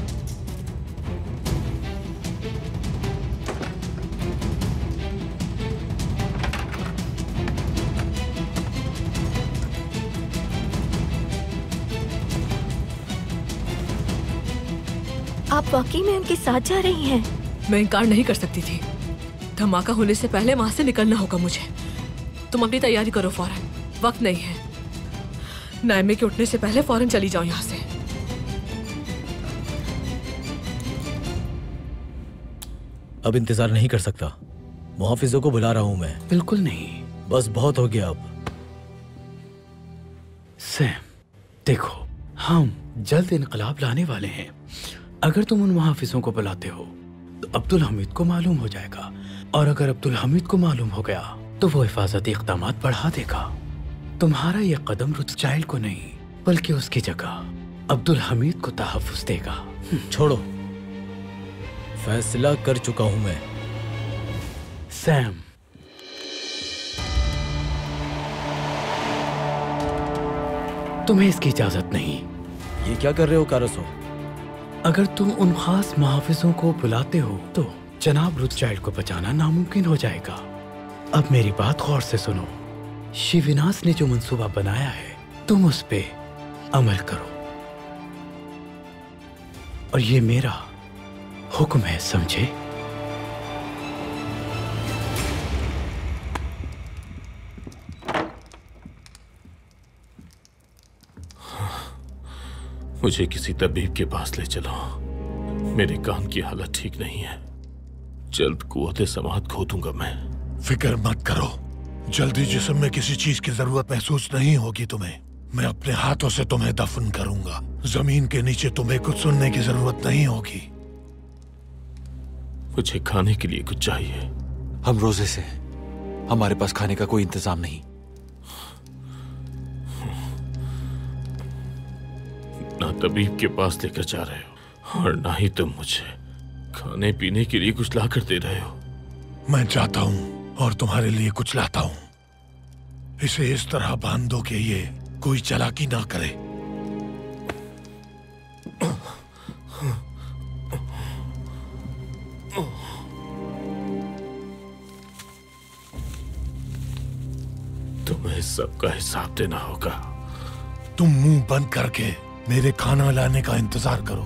S20: आप वाकई में उनके साथ जा रही हैं?
S3: मैं इनकार नहीं कर सकती थी। धमाका होने से पहले वहां से निकलना होगा मुझे। तुम अपनी तैयारी करो फौरन, वक्त नहीं है। नायमे के उठने से पहले फौरन चली जाओ यहाँ से।
S12: अब इंतजार नहीं कर सकता। मुहाफिजों को बुला रहा हूं मैं।
S17: बिल्कुल नहीं,
S12: बस बहुत हो गया अब।
S17: सैम, देखो, हम जल्द इनकलाब लाने वाले हैं। अगर तुम उन मुहाफिजों को बुलाते हो तो अब्दुल हमीद को मालूम हो जाएगा, और अगर अब्दुल हमीद को मालूम हो गया तो वो हिफाजती इक़दामात बढ़ा देगा। तुम्हारा ये कदम रुतचाइल्ड को नहीं बल्कि उसकी जगह अब्दुल हमीद को तहफ़्फ़ुज़ देगा।
S12: छोड़ो, फैसला कर चुका हूं मैं।
S17: सैम, तुम्हें इसकी इजाजत नहीं।
S12: ये क्या कर रहे हो कारसो?
S17: अगर तुम उन खास मुहाफिजों को बुलाते हो तो जनाब रुतचाइल्ड को बचाना नामुमकिन हो जाएगा। अब मेरी बात गौर से सुनो। शिवनास ने जो मंसूबा बनाया है, तुम उस पे अमल करो, और ये मेरा हुक्म है, समझे?
S9: मुझे किसी तबीब के पास ले चलो। मेरे कान की हालत ठीक नहीं है। जल्द कुव्वत समाअत खो दूंगा मैं।
S4: फिक्र मत करो, जल्दी जिस्म में किसी चीज की जरूरत महसूस नहीं होगी तुम्हें। मैं अपने हाथों से तुम्हें दफन करूंगा। जमीन के नीचे तुम्हें कुछ सुनने की जरूरत नहीं होगी।
S9: मुझे खाने के लिए कुछ चाहिए।
S14: हम रोजे से, हमारे पास खाने का कोई इंतजाम नहीं।
S9: ना तबीब के पास लेकर जा रहे हो और ना ही तुम मुझे खाने पीने के लिए कुछ ला कर दे रहे हो।
S4: मैं जाता हूँ और तुम्हारे लिए कुछ लाता हूँ। इसे इस तरह बांध दो कि ये कोई चालाकी ना करे।
S9: तुम्हें सबका हिसाब देना होगा।
S4: तुम मुंह बंद करके मेरे खाना लाने का इंतजार करो।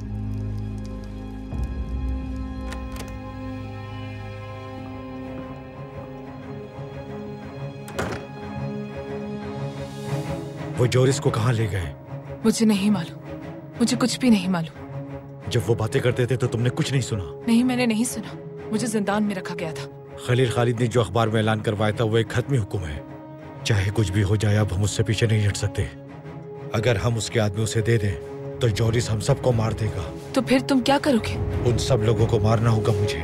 S2: वो जोरिस को कहाँ ले गए?
S10: मुझे नहीं मालूम, मुझे कुछ भी नहीं मालूम।
S2: जब वो बातें करते थे तो तुमने कुछ नहीं सुना?
S10: नहीं, मैंने नहीं सुना। मुझे जिंदान में रखा गया था।
S2: खलील खालिद ने जो अखबार में ऐलान करवाया था वो एक खत्मी हुक्म है। चाहे कुछ भी हो जाए, अब हम उससे पीछे नहीं हट सकते। अगर हम उसके आदमी उसे दे दें तो जोरिस हम सबको मार देगा।
S10: तो फिर तुम क्या करोगे?
S2: उन सब लोगों को मारना होगा मुझे।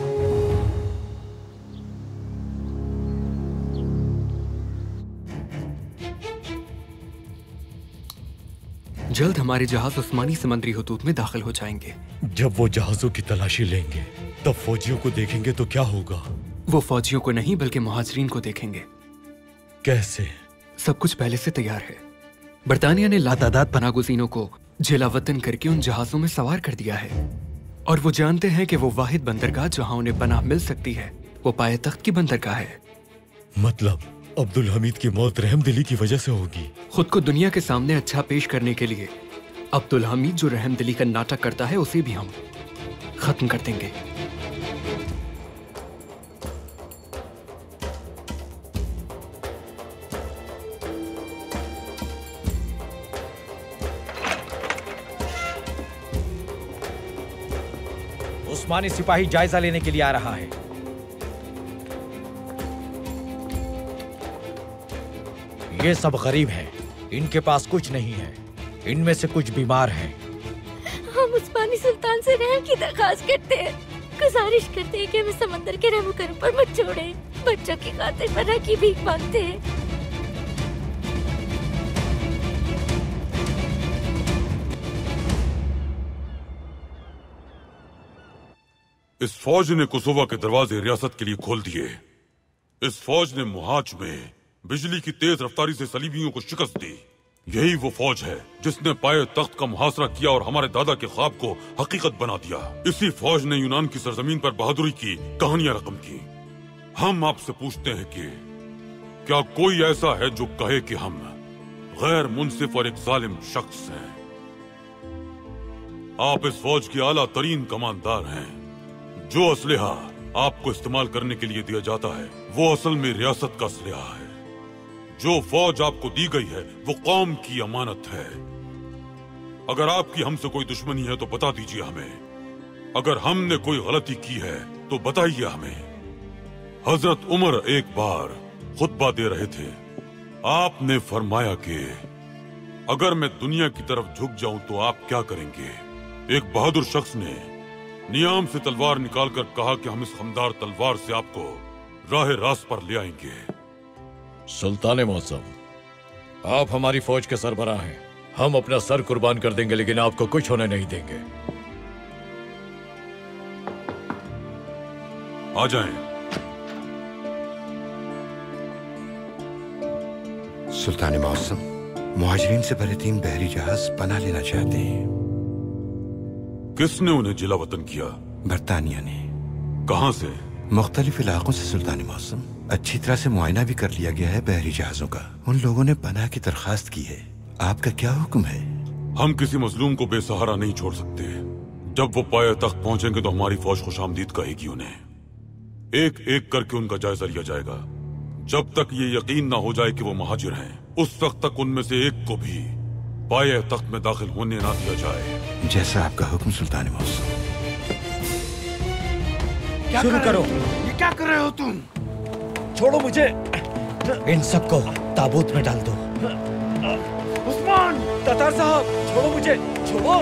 S5: जल्द हमारे जहाज उस्मानी समंदरी हुदूद में दाखिल हो जाएंगे।
S2: जब वो जहाजों की तलाशी लेंगे तब फौजियों को देखेंगे तो क्या होगा?
S5: वो फौजियों को नहीं बल्कि मुहाजिरीन को देखेंगे।
S2: कैसे?
S5: सब कुछ पहले से तैयार है। बरतानिया ने लातादाद पनागुज़ीनों को जिलावतन करके उन जहाजों में सवार कर दिया है, और वो जानते हैं कि वो वाहिद बंदरगाह जहां उन्हें पनाह मिल सकती है वो पाए तख्त की बंदरगाह है।
S2: मतलब अब्दुल हमीद की मौत रहमदिली की वजह से होगी।
S5: खुद को दुनिया के सामने अच्छा पेश करने के लिए अब्दुल हमीद जो रहमदिली का नाटक करता है उसे भी हम खत्म कर देंगे।
S2: उस्मानी सिपाही जायजा लेने के लिए आ रहा है। ये सब गरीब हैं, इनके पास कुछ नहीं है, इनमें से कुछ बीमार हैं।
S16: हम उस्मानी सुल्तान से रहम की दरखास्त करते हैं, गुजारिश करते हैं कि हमें समंदर के रहम करम पर मत छोड़ें। बच्चों की खातिर पनाह की भीख मांगते हैं।
S6: इस फौज ने कोसोवा के दरवाजे रियासत के लिए खोल दिए। इस फौज ने मुहाज में बिजली की तेज रफ्तारी से सलीबियों को शिकस्त दी। यही वो फौज है जिसने पाए तख्त का मुहासरा किया और हमारे दादा के ख्वाब को हकीकत बना दिया। इसी फौज ने यूनान की सरजमीन पर बहादुरी की कहानियां रकम की। हम आपसे पूछते हैं कि क्या कोई ऐसा है जो कहे कि हम गैर मुनसिफ और एक जालिम शख्स हैं? आप इस फौज के आला तरीन कमांडर हैं। जो असलहा आपको इस्तेमाल करने के लिए दिया जाता है वो असल में रियासत का असलहा है। जो फौज आपको दी गई है वो कौम की अमानत है। अगर आपकी हमसे कोई दुश्मनी है तो बता दीजिए हमें। अगर हमने कोई गलती की है तो बताइए हमें। हजरत उमर एक बार खुतबा दे रहे थे। आपने फरमाया कि अगर मैं दुनिया की तरफ झुक जाऊं तो आप क्या करेंगे? एक बहादुर शख्स ने नियाम से तलवार निकालकर कहा कि हम इस खमदार तलवार से आपको राह रास्त पर ले आएंगे।
S12: सुल्तान मौसम, आप हमारी फौज के सरबराह हैं। हम अपना सर कुर्बान कर देंगे लेकिन आपको कुछ होने नहीं देंगे।
S6: आ जाएं।
S11: सुल्तान मौसम, मुहाजिरीन से भरे तीन बहरी जहाज पनाह लेना चाहते हैं।
S6: किसने उन्हें जिला वतन किया?
S11: बरतानिया ने।
S6: कहां से?
S11: मुख्तलिफ इलाकों से सुल्तान मौसम। अच्छी तरह से मुआयना भी कर लिया गया है बहरी जहाजों का। उन लोगों ने पनाह की दरखास्त की है। आपका क्या हुक्म है?
S6: हम किसी मजलूम को बेसहारा नहीं छोड़ सकते। जब वो पाए तख्त पहुंचेंगे तो हमारी फौज खुशामदीद कहेगी उन्हें। एक एक करके उनका जायजा लिया जाएगा। जब तक ये यकीन ना हो जाए कि वो महाजिर हैं, उस वक्त तक उनमें से एक को भी पाए तख्त में दाखिल होने ना दिया जाए।
S11: जैसा आपका हुक्म सुल्तान मौसम।
S2: क्या शुरू करो।
S22: ये क्या कर रहे हो तुम?
S2: छोड़ो मुझे। इन सबको ताबूत में डाल दो।
S22: उस्मान!
S2: तातार साहब, छोड़ो मुझे। छोड़ो।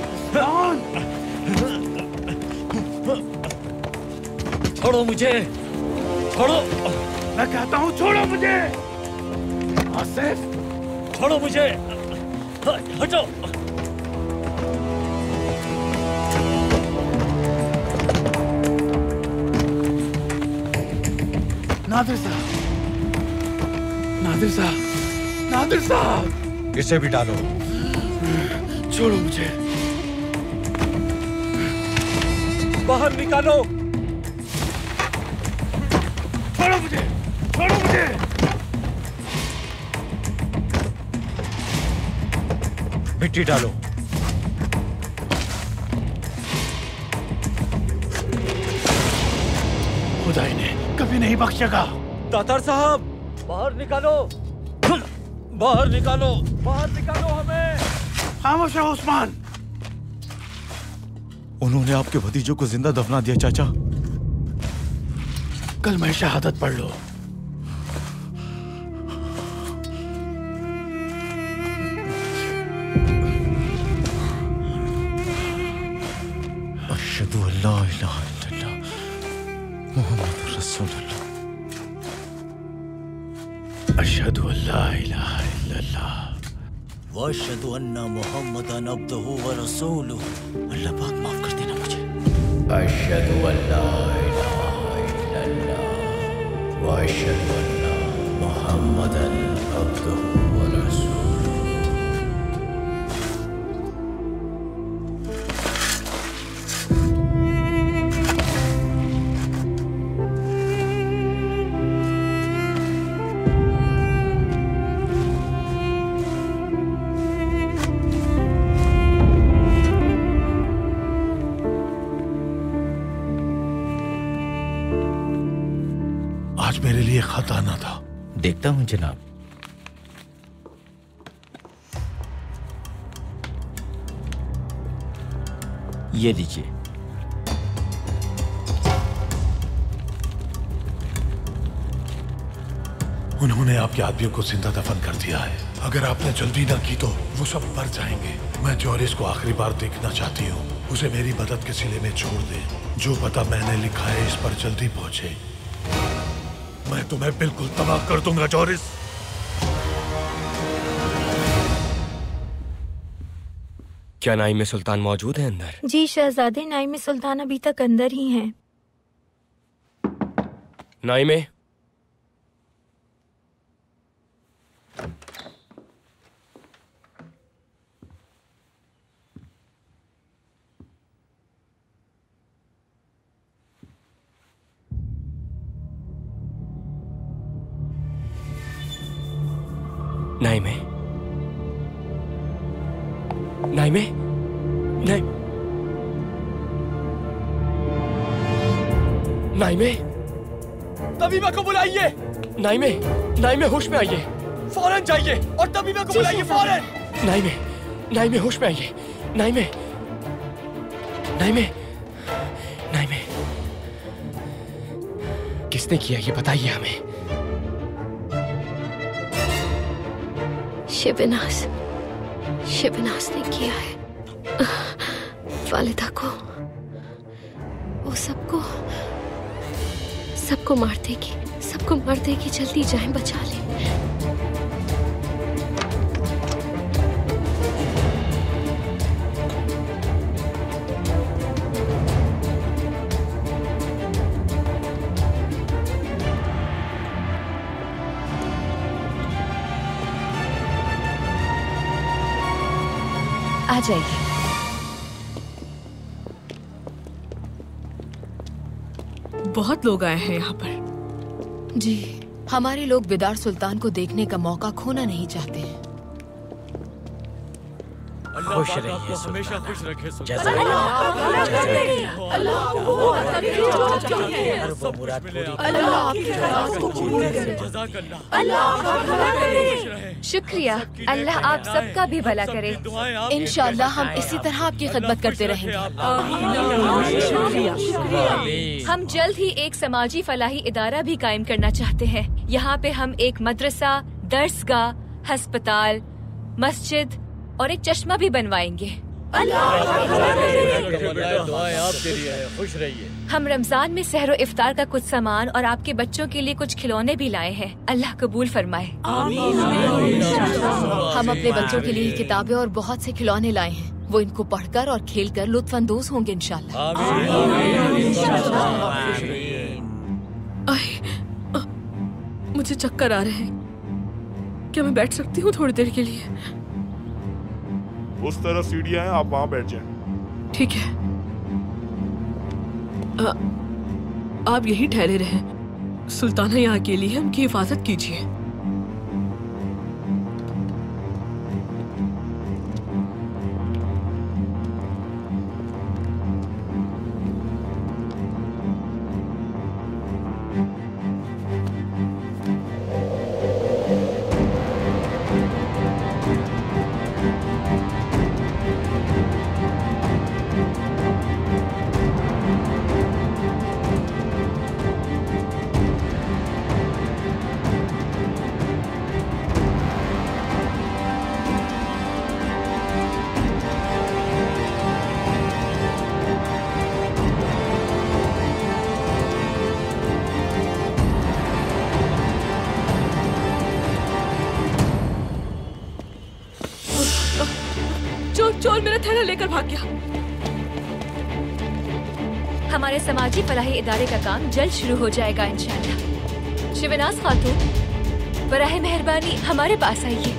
S2: छोड़ो मुझे। छोड़ो।
S22: मैं कहता हूँ छोड़ो मुझे। आसिफ,
S2: छोड़ो मुझे। हटो।
S22: नादिर साहब, नादिर साहब, नादिर साहब,
S2: इसे भी डालो।
S22: छोड़ो मुझे।
S2: बाहर निकालो।
S22: छोड़ो मुझे, छोड़ो मुझे।
S2: मिट्टी डालो।
S22: खुदा इन्हें कभी नहीं बख्शेगा।
S2: तातार साहब, बाहर निकालो। बाहर निकालो। बाहर निकालो हमें।
S22: खामोश रहो उस्मान।
S19: उन्होंने आपके भतीजों को जिंदा दफना दिया चाचा।
S22: कल मैं शहादत पढ़ लो।
S19: अशहदु अल्ला इलाहा इल्लल्लाह मुहम्मदुर रसूलुल्लाह।
S22: अशहदु अल्ला इलाहा इल्लल्लाह
S17: व अशहदु अन्ना मुहम्मदन अब्दुहु व रसूलुहु। अल्लाह पाक माफ कर देना मुझे।
S22: अशहदु अल्ला इलाहा इल्लल्लाह व अशहदु अन्ना मुहम्मदन अब्दुहु व रसूलुहु। मेरे लिए खत आना था।
S17: देखता हूं जनाब। ये लीजिए।
S4: उन्होंने आपके आदमियों को जिंदा दफन कर दिया है। अगर आपने जल्दी ना की तो वो सब मर जाएंगे। मैं जॉरिस को आखिरी बार देखना चाहती हूँ। उसे मेरी मदद के सिले में छोड़ दे। जो पता मैंने लिखा है इस पर जल्दी पहुंचे। मैं तुम्हें बिल्कुल तबाह कर दूंगा जॉरिस।
S7: क्या नाइम सुल्तान मौजूद है अंदर?
S20: जी शहजादे, नाइम सुल्तान अभी तक अंदर ही हैं।
S7: नाइमे, नाइमे, नाइमे, नाइम, नाइमे, तबीबा को बुलाइए। नाइमे, नाइमे होश में आइए, फौरन जाइए और तबीबा को बुलाइए फौरन। नाइमे, नाइमे होश में आइए। नाइमे, नाइमे, नाइमे, किसने किया ये बताइए हमें।
S16: शिवनास, शिवनास ने किया है। वालिदा को, वो सबको सबको मार देगी, सबको मार देगी। जल्दी जाएं, बचा लें।
S15: आ जाइए।
S3: बहुत लोग आए हैं यहाँ पर।
S21: जी, हमारे लोग बेदार सुल्तान को देखने का मौका खोना नहीं चाहते हैं।
S17: खुश रहिए, हमेशा खुश रखे।
S15: शुक्रिया, अल्लाह आप सबका भी भला करे।
S21: इंशाअल्लाह हम इसी तरह आपकी खिदमत करते रहेंगे।
S15: हम जल्द ही एक समाजी फलाही इदारा भी कायम करना चाहते हैं। यहाँ पे हम एक मदरसा, दर्सगाह, अस्पताल, मस्जिद और एक चश्मा भी बनवाएंगे।
S17: खुश रहिए।
S15: हम रमजान में सहरो इफ्तार का कुछ सामान और आपके बच्चों के लिए कुछ खिलौने भी लाए हैं। अल्लाह कबूल फरमाए।
S21: हम अपने बच्चों के लिए किताबें और बहुत से खिलौने लाए हैं। वो इनको पढ़कर और खेलकर लुत्फानंदोज होंगे इंशाअल्लाह।
S3: मुझे चक्कर आ रहे हैं। क्या मैं बैठ सकती हूँ थोड़ी देर के लिए?
S8: उस तरफ सीढ़ियां हैं, आप वहां बैठ जाएं।
S3: ठीक है। आ, आप यही ठहरे रहे। सुल्ताना यहाँ के लिए उनकी हिफाजत कीजिए। चोर मेरा थैला लेकर भाग गया।
S15: हमारे समाजी फलाही इदारे का काम जल्द शुरू हो जाएगा इंशाअल्लाह। शिवनास खातून, बराह मेहरबानी हमारे पास आइए।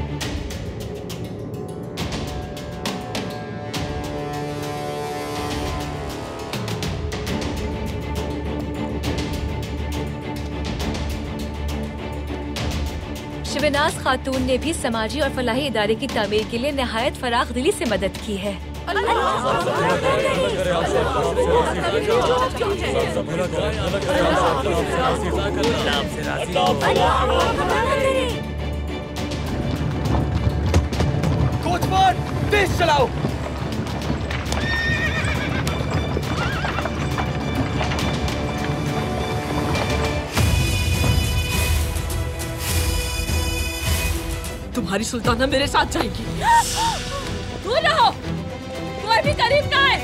S15: शिवनास खातून ने भी समाजी और फलाही इदारे की तामीर के लिए निहायत फराख दिली से मदद की है।
S7: कोचमान, तेज चलाओ।
S3: तुम्हारी सुल्ताना मेरे साथ जाएगी।
S1: दूर रहो, कोई भी करीब ना आए।